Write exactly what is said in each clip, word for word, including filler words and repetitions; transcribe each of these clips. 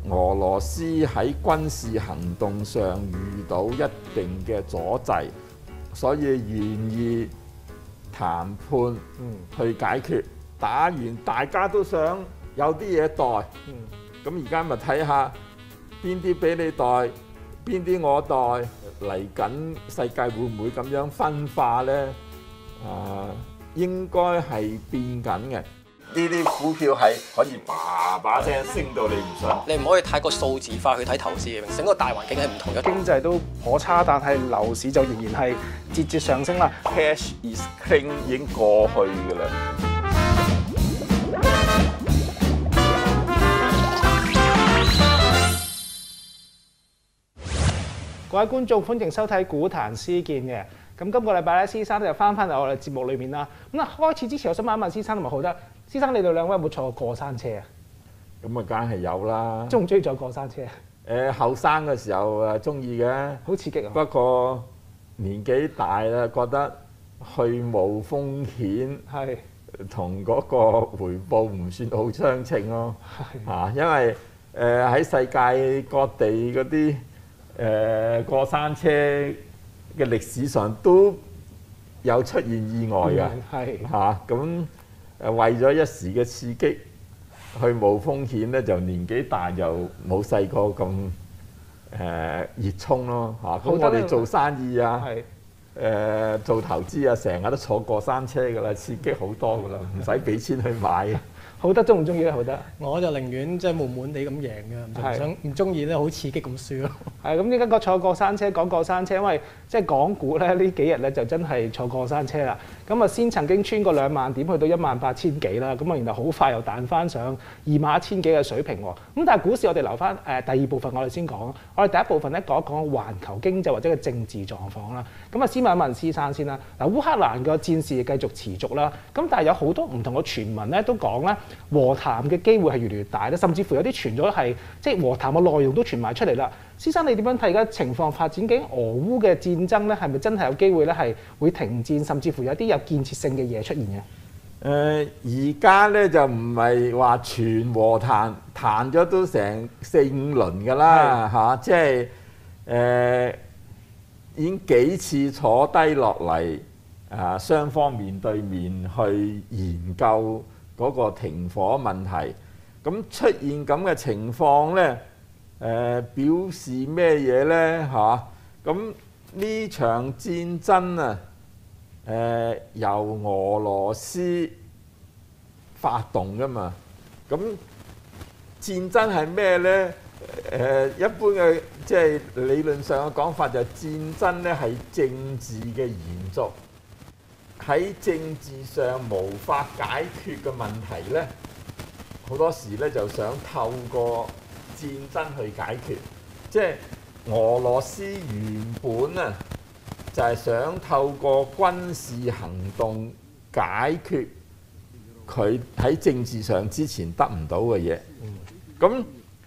俄羅斯喺軍事行動上遇到一定嘅阻滯，所以願意談判去解決。打完大家都想有啲嘢代，咁而家咪睇下邊啲俾你代，邊啲我代。嚟緊世界會唔會咁樣分化呢？啊，應該係變緊嘅。呢啲股票係可以叭叭聲升到你唔信。 你唔可以太過數字化去睇投資嘅，整個大環境係唔同嘅。 經濟都頗差，但係樓市就仍然係節節上升啦。 Cash is king 已經過去㗎啦。 各位觀眾，歡迎收睇《股壇施健》嘅。咁今個禮拜咧，施生就翻返嚟我哋節目裏面啦。咁啊，開始之前，我想問一問施生同埋浩德，施生你哋兩位有冇坐過過山車啊？ 咁啊，梗係有啦。 中唔中意坐過山車啊？ 誒，後生嘅時候誒，中意嘅。 好刺激啊！ 不過年紀大啦，覺得去冒風險係同嗰個回報唔算好相稱咯。係啊，因為誒喺世界各地嗰啲誒過山車嘅歷史上都有出現意外嘅，係嚇咁誒為咗一時嘅刺激去冒風險咧，就年紀大就冇細個咁誒熱衷咯嚇。咁我哋做生意啊，誒、呃、做投資啊，成日都坐過山車㗎啦，刺激好多㗎啦，唔使俾錢去買嘅。 浩德中唔中意咧？浩德， 我就寧願即係悶悶地咁贏嘅，唔想唔中意咧好刺激咁輸咯。 係咁，點解個坐過山車講過山車？因為即係港股咧呢幾日咧就真係坐過山車啦。咁啊先曾經穿過兩萬點，去到一萬八千幾啦。咁啊然後好快又彈翻上二萬一千幾嘅水平喎。咁但係股市我哋留翻誒第二部分我哋先講。我哋第一部分咧講一講環球經濟或者嘅政治狀況啦。咁啊先問一問施生先啦。嗱，烏克蘭嘅戰事繼續持續啦。咁但係有好多唔同嘅傳聞咧都講咧，和談嘅機會係越嚟越大咧，甚至乎有啲傳咗係即係和談嘅內容都傳埋出嚟啦。施生，你點樣睇而家情況發展？究竟俄烏嘅戰爭咧係咪真係有機會咧係會停戰，甚至乎有啲有建設性嘅嘢出現嘅？ 誒而家咧就唔係話全和談，談咗都成四五輪㗎啦嚇，即係誒、呃、已經幾次坐低落嚟啊，雙方面對面去研究嗰個停火問題。咁出現咁嘅情況咧，誒、呃、表示咩嘢咧嚇？咁呢場戰爭啊，誒、呃、由俄羅斯發動㗎嘛，咁戰爭係咩咧？誒、呃、一般嘅即係理論上嘅講法就係戰爭咧係政治嘅延續，喺政治上無法解決嘅問題咧，好多時咧就想透過戰爭去解決，即係俄羅斯原本啊就係想透過軍事行動解決佢喺政治上之前得唔到嘅嘢。咁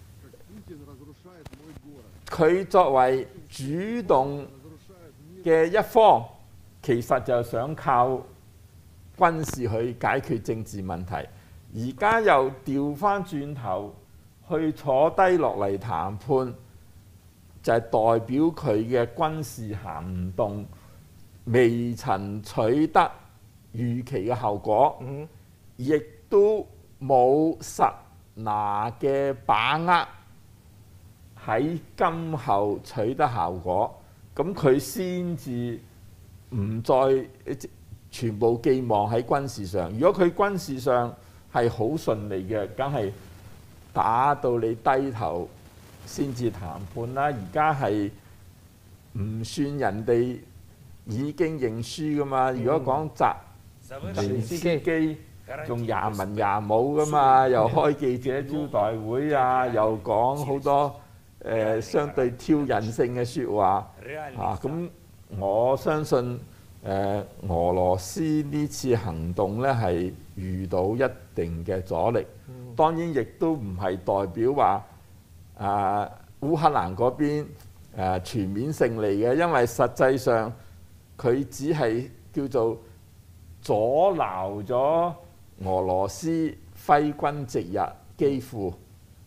佢作為主動嘅一方，其實就想靠軍事去解決政治問題。而家又調翻轉頭去坐低落嚟談判，就係代表佢嘅軍事行動未曾取得預期嘅後果，亦都冇實拿嘅把握喺今後取得效果，咁佢先至唔再全部寄望喺軍事上。如果佢軍事上係好順利嘅，梗係打到你低頭先至談判啦。而家係唔算人哋已經認輸噶嘛。如果講澤連斯基仲廿文廿武噶嘛，又開記者招待會啊，又講好多誒、呃、相對挑釁性嘅説話啊。咁我相信誒、呃、俄羅斯呢次行動咧係遇到一定嘅阻力，當然亦都唔係代表話啊烏克蘭嗰邊誒全面勝利嘅，因為實際上佢只係叫做阻撓咗俄羅斯揮軍直入基輔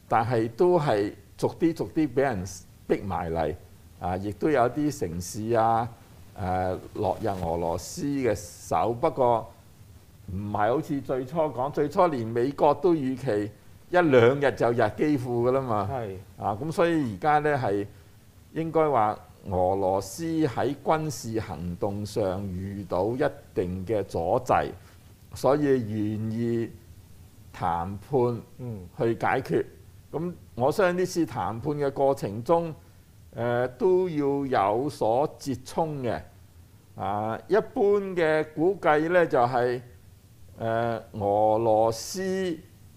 但係都係逐啲逐啲俾人逼埋嚟啊！亦都有啲城市啊誒落入俄羅斯嘅手，不過唔係好似最初講，最初連美國都預期一兩日就入基輔㗎啦嘛。 係啊，咁所以而家呢係應該話俄羅斯喺軍事行動上遇到一定嘅阻滯，所以願意談判去解決。咁我相信呢次談判嘅過程中，誒、呃、都要有所折衷嘅。啊，一般嘅估計呢，就係、是、誒、呃、俄羅斯誒、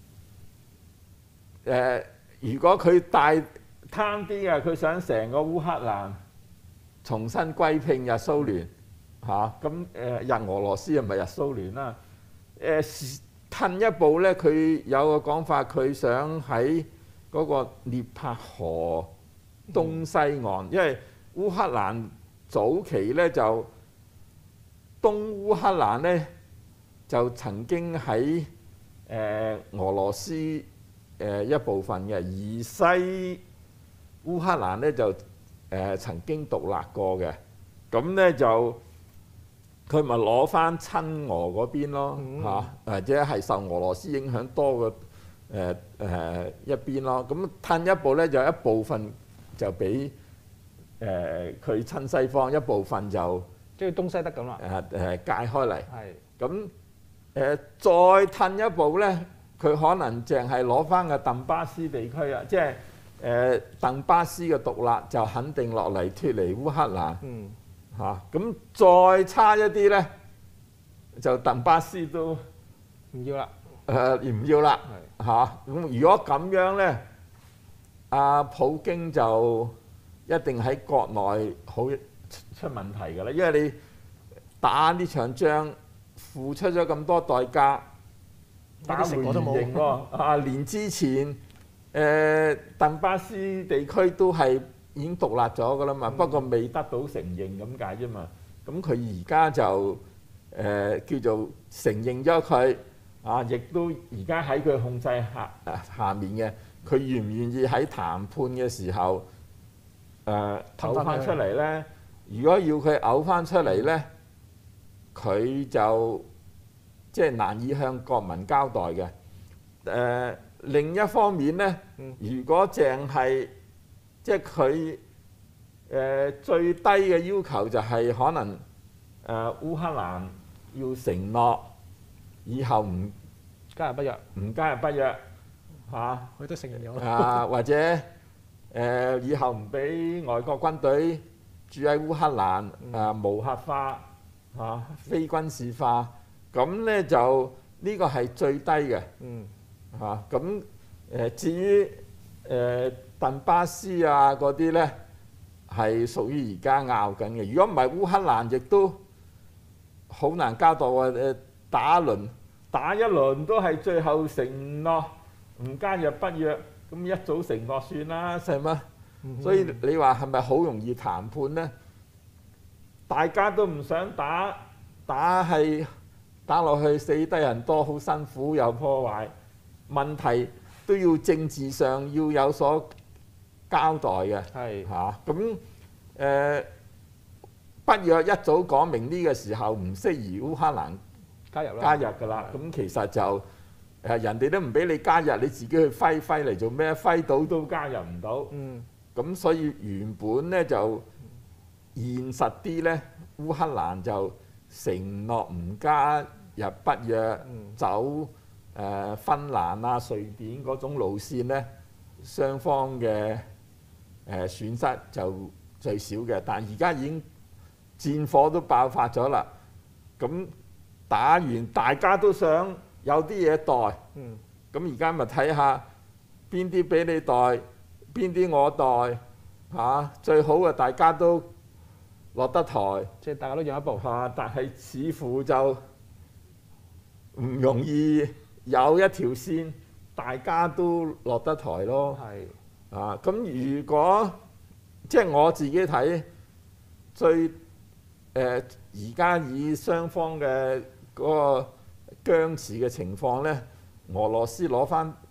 呃，如果佢大貪啲嘅，佢想成個烏克蘭重新歸併日蘇聯嚇，咁誒日俄羅斯又唔係日蘇聯啦。誒、呃、褪一步呢，佢有個講法，佢想喺嗰個涅帕河東西岸，因為烏克蘭早期呢，就東烏克蘭呢，就曾經喺誒、呃、俄羅斯誒、呃、一部分嘅，而西烏克蘭呢，就誒、呃、曾經獨立過嘅，咁呢，就佢咪攞翻親俄嗰邊咯嚇，或者係受俄羅斯影響多嘅。誒誒、呃、一邊咯，咁褪一步咧，就一部分就俾誒佢親西方，一部分就即係東西德咁啦。 誒誒界開嚟。 係。 咁誒再褪一步咧，佢可能淨係攞翻個頓巴斯地區啊，即係誒頓巴斯嘅獨立就肯定落嚟脱離烏克蘭。嗯。嚇，咁再差一啲咧，就頓巴斯都唔要啦。 誒唔要啦嚇，咁如果咁樣呢，阿普京就一定喺國內好出問題㗎啦，因為你打呢場仗付出咗咁多代價，打回原形喎。啊，連之前誒頓巴斯地區都係已經獨立咗㗎啦嘛，不過未得到承認咁解啫嘛。咁佢而家就誒叫做承認咗佢。啊！亦都而家喺佢控制下下面嘅，佢願唔願意喺談判嘅時候誒嘔翻出嚟呢？如果要佢嘔翻出嚟呢，佢就即係難以向國民交代嘅。誒、呃、另一方面呢，如果淨係即係佢誒最低嘅要求就係可能誒、呃、烏克蘭要承諾。以後唔加入北約， 唔加入北約嚇， 佢都承認咗啊，或者誒、呃、以後唔俾外國軍隊住喺烏克蘭，誒無核化嚇、啊，非軍事化，咁咧就呢、這個係最低嘅，嗯嚇，咁、啊、誒至於誒頓巴斯啊嗰啲咧係屬於而家拗緊嘅，如果唔係烏克蘭亦都好難交代喎誒。打一輪，打一輪都係最後承諾唔加入北約，咁一早承諾算啦，係咪？嗯、所以你話係咪好容易談判呢？大家都唔想打，打係打落去死得人多，好辛苦又破壞，問題都要政治上要有所交代嘅。係嚇，咁誒、呃、北約一早講明呢個時候唔適宜烏克蘭。加入啦，加入㗎啦。咁其實就誒人哋都唔俾你加入，你自己去揮揮嚟做咩？揮到都加入唔到。嗯。咁所以原本咧就現實啲咧，烏克蘭就承諾唔加入北約，嗯、走誒、呃、芬蘭啊、瑞典嗰種路線咧，雙方嘅誒、呃、損失就最少嘅。但而家已經戰火都爆發咗啦，咁。打完大家都想有啲嘢代，咁而家咪睇下邊啲俾你代，邊啲我代嚇、啊，最好嘅大家都落得台， 即係大家都讓一步嚇、啊，但係似乎就唔容易有一條線，大家都落得台咯。係啊，咁如果即係我自己睇最誒而家以雙方嘅嗰個僵持嘅情況呢，俄羅斯攞翻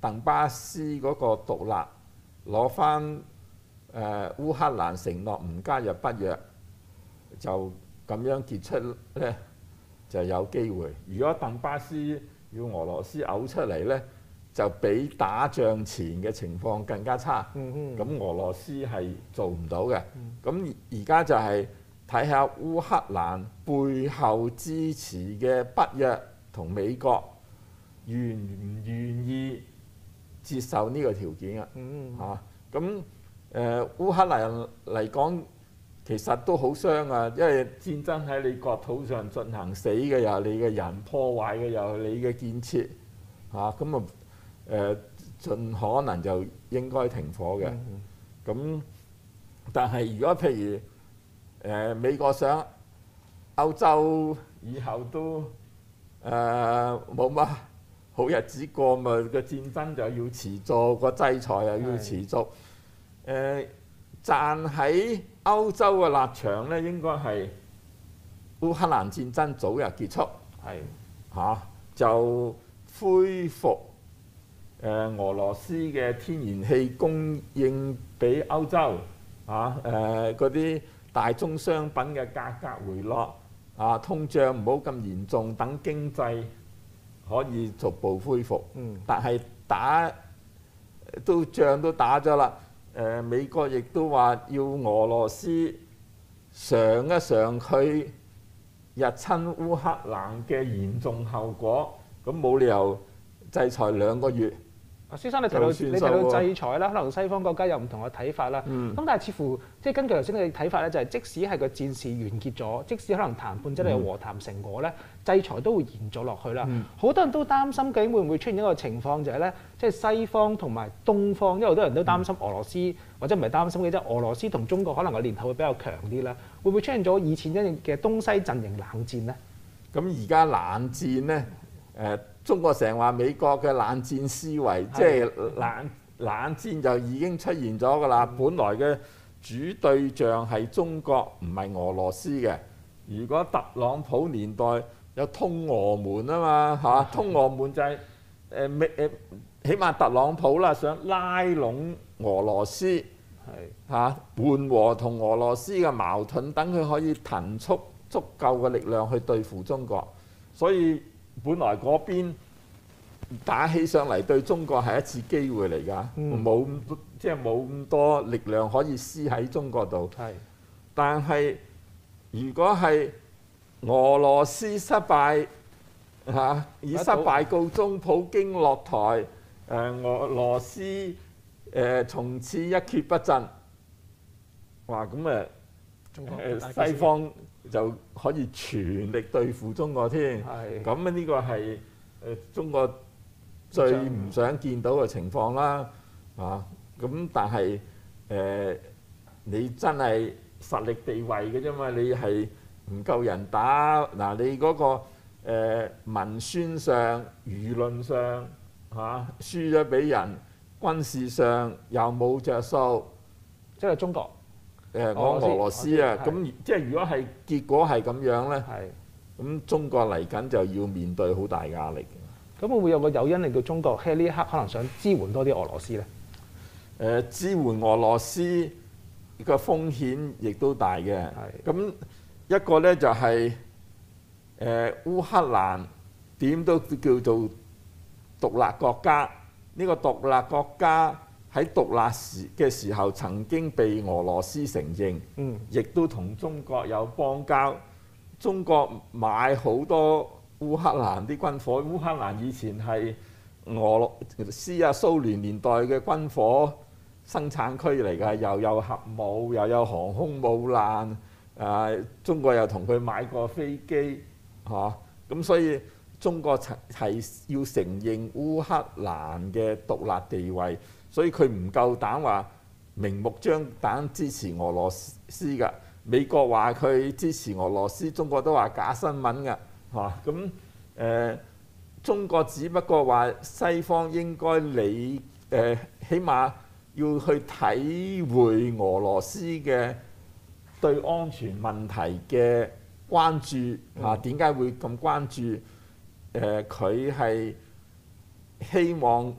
鄧巴斯嗰個獨立，攞翻誒烏克蘭承諾唔加入北約，就咁樣結出咧就有機會。如果鄧巴斯要俄羅斯嘔出嚟咧，就比打仗前嘅情況更加差。咁、 嗯、 俄羅斯係做唔到嘅。咁而家就係睇下烏克蘭背後支持嘅北約同美國願唔願意接受呢個條件啊？嚇咁誒烏克蘭嚟講，其實都好傷啊，因為戰爭喺你國土上進行，死嘅又係你嘅人，破壞嘅又係你嘅建設嚇，咁啊誒盡可能就應該停火嘅。咁、嗯、但係如果譬如誒、呃、美國想歐洲以後都誒冇乜好日子過，咪個戰爭就要持續，個制裁又要持續。誒、呃、站喺歐洲嘅立場咧，應該係烏克蘭戰爭早日結束，係嚇、啊、就恢復誒、呃、俄羅斯嘅天然氣供應俾歐洲嚇，誒嗰啲大宗商品嘅價格回落啊，通脹唔好咁嚴重，等經濟可以逐步恢復。嗯，但係打都仗都打咗啦。誒、呃、美國亦都話要俄羅斯嘗一嘗佢入侵烏克蘭嘅嚴重後果，咁冇理由制裁兩個月。 啊，先生你提到你提到制裁啦，可能西方國家有唔同嘅睇法啦。咁、嗯、但係似乎即係根據頭先你嘅睇法咧，就係即使係個戰事完結咗，即使可能談判真係有和談成果咧，嗯、制裁都會延續落去啦。好、嗯、多人都擔心究竟會唔會出現一個情況，就係咧，即係西方同埋東方，因為好多人都擔心俄羅斯、嗯、或者唔係擔心嘅啫，俄羅斯同中國可能個聯繫會比較強啲啦。會唔會出現咗以前一嘅東西陣營冷戰咧？ 咁而家冷戰咧，誒、呃。中國成日話美國嘅冷戰思維，即係冷冷戰就已經出現咗㗎啦。本來嘅主對象係中國，唔係俄羅斯嘅。如果特朗普年代有通俄門啊嘛嚇、啊，通俄門就係誒美誒，起碼特朗普啦想拉攏俄羅斯，係嚇緩和同俄羅斯嘅矛盾，等佢可以騰出足夠嘅力量去對付中國，所以。本來嗰邊打起上嚟對中國係一次機會嚟㗎，冇咁多即係冇咁多力量可以施喺中國度。係，但係如果係俄羅斯失敗嚇、啊，以失敗告終，普京落台，誒、呃、俄羅斯誒、呃、從此一蹶不振，哇咁誒誒西方就可以全力對付中國添，咁啊呢個係誒、呃、中國最唔想見到嘅情況啦，啊咁但係誒、呃、你真係實力地位嘅啫嘛，你係唔夠人打嗱、啊，你嗰、那個、呃、文宣上、輿論上嚇、啊、輸咗俾人，軍事上又冇着數， 即係中國。 誒講俄羅斯啊，咁即係如果係結果係咁樣咧，咁中國嚟緊就要面對好大壓力。 咁會唔會有個誘因令到中國喺呢一刻可能想支援多啲俄羅斯咧？誒、 呃，支援俄羅斯個風險亦都大嘅。咁一個咧就係、是、誒、呃、烏克蘭點都叫做獨立國家，呢、這個獨立國家。喺獨立時嘅時候曾經被俄羅斯承認，亦、嗯、都同中國有邦交。中國買好多烏克蘭啲軍火，烏克蘭以前係俄羅斯啊蘇聯年代嘅軍火生產區嚟㗎，又有核武，又有航空母艦。誒、呃，中國又同佢買過飛機，嚇、啊。咁所以中國係要承認烏克蘭嘅獨立地位。所以佢唔夠膽話明目張膽支持俄羅斯㗎。美國話佢支持俄羅斯，中國都話假新聞㗎，嚇咁誒。中國只不過話西方應該理誒、呃，起碼要去體會俄羅斯嘅對安全問題嘅關注嚇。點解會咁關注？誒、呃，佢係希望。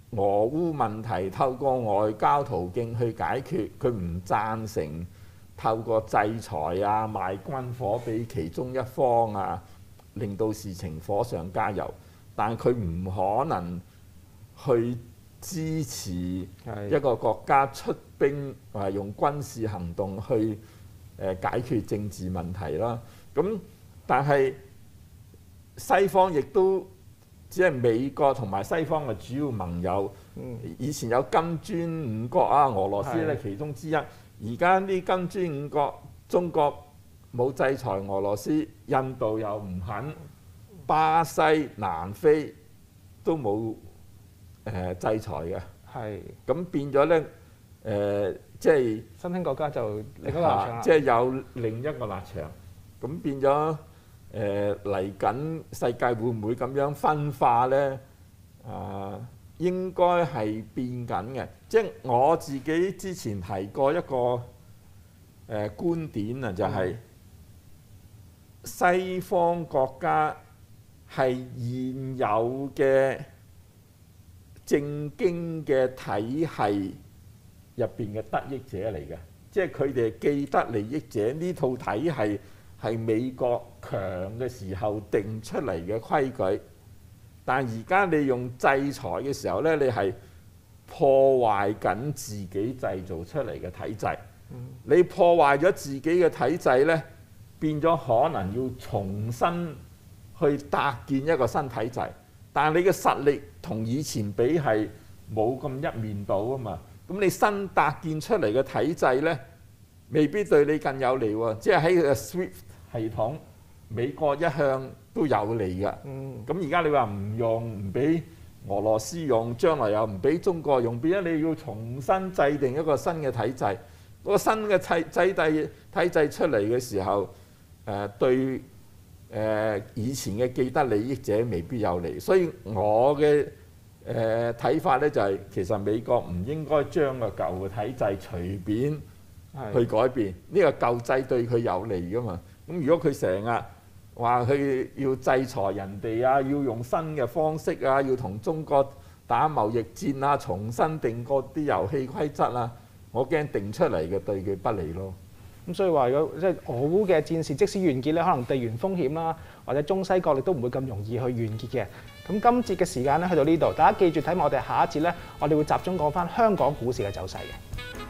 俄烏問題透過外交途徑去解決，佢唔贊成透過制裁啊、賣軍火俾其中一方啊，令到事情火上加油。但佢唔可能去支持一個國家出兵或係用軍事行動去誒解決政治問題啦。咁但係西方亦都只係美國同埋西方嘅主要盟友。以前有金磚五國啊，俄羅斯咧其中之一。而家啲金磚五國，中國冇制裁俄羅斯，印度又唔肯，巴西、南非都冇誒、呃、制裁嘅。 係。咁變咗咧誒，即係新興國家就另一個立場， 即係有另一個立場。咁變咗誒嚟緊世界會唔會咁樣分化咧？啊、呃！應該係變緊嘅，即係我自己之前提過一個誒、呃、觀點啊，就係、是、西方國家係現有嘅政經嘅體系入邊嘅得益者嚟嘅，即係佢哋係既得利益者。呢套體系係美國強嘅時候定出嚟嘅規矩。但而家你用制裁嘅時候咧，你係破壞緊自己製造出嚟嘅體制。你破壞咗自己嘅體制咧，變咗可能要重新去搭建一個新體制。但係你嘅實力同以前比係冇咁一面倒啊嘛。咁你新搭建出嚟嘅體制咧，未必對你更有利喎。即係喺個 SWIFT 系統，美國一向都有利㗎。咁而家你話唔用，唔俾俄羅斯用，將來又唔俾中國用，變咗你要重新制定一個新嘅體制。嗰個新嘅體制體體制出嚟嘅時候，誒、呃、對誒、呃、以前嘅既得利益者未必有利。所以我嘅誒睇法咧就係、是，其實美國唔應該將個舊嘅體制隨便去改變。呢個舊制對佢有利㗎嘛。咁如果佢成日話佢要制裁人哋啊，要用新嘅方式啊，要同中國打貿易戰啊，重新定過啲遊戲規則啊，我驚定出嚟嘅對佢不利咯。 咁所以話，如果即係俄烏嘅戰事即使完結咧，可能地緣風險啦，或者中西角力都唔會咁容易去完結嘅。咁今節嘅時間咧去到呢度，大家記住睇埋我哋下一節咧，我哋會集中講翻香港股市嘅走勢嘅。